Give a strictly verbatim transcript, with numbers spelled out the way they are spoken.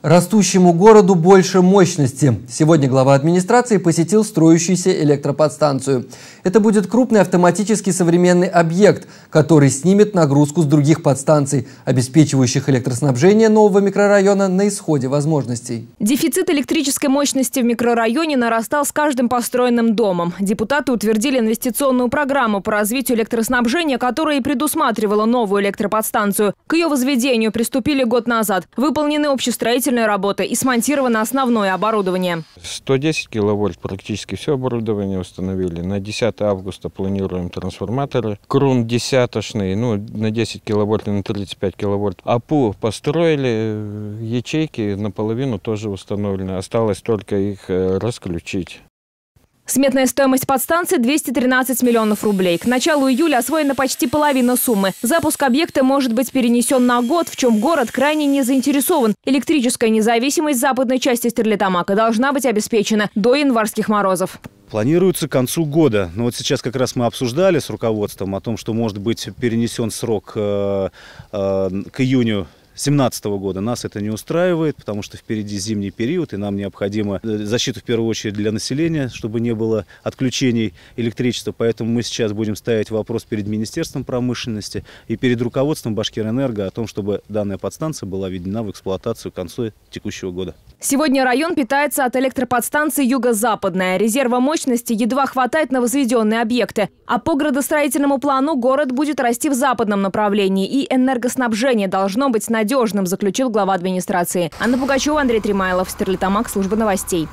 Растущему городу больше мощности. Сегодня глава администрации посетил строящуюся электроподстанцию. Это будет крупный автоматический современный объект, который снимет нагрузку с других подстанций, обеспечивающих электроснабжение нового микрорайона на исходе возможностей. Дефицит электрической мощности в микрорайоне нарастал с каждым построенным домом. Депутаты утвердили инвестиционную программу по развитию электроснабжения, которая и предусматривала новую электроподстанцию. К ее возведению приступили год назад. Выполнены общестроительные работы и смонтировано основное оборудование. сто десять киловольт практически все оборудование установили. На десятое августа планируем трансформаторы. Крун десяточный, ну, на десять киловольт и на тридцать пять киловольт. АПУ построили, ячейки наполовину тоже установлены. Осталось только их расключить. Сметная стоимость подстанции – двести тринадцать миллионов рублей. К началу июля освоена почти половина суммы. Запуск объекта может быть перенесен на год, в чем город крайне не заинтересован. Электрическая независимость западной части Стерлитамака должна быть обеспечена до январских морозов. Планируется к концу года. Но вот сейчас как раз мы обсуждали с руководством о том, что может быть перенесен срок э, э, к июню две тысячи семнадцатого года. Нас это не устраивает, потому что впереди зимний период, и нам необходима защита в первую очередь для населения, чтобы не было отключений электричества. Поэтому мы сейчас будем ставить вопрос перед Министерством промышленности и перед руководством Башкирэнерго о том, чтобы данная подстанция была введена в эксплуатацию к концу текущего года. Сегодня район питается от электроподстанции «Юго-Западная». Резерва мощности едва хватает на возведенные объекты. А по градостроительному плану город будет расти в западном направлении. И энергоснабжение должно быть надежным, заключил глава администрации. Анна Пугачева, Андрей Тримайлов, Стерлитамак, служба новостей.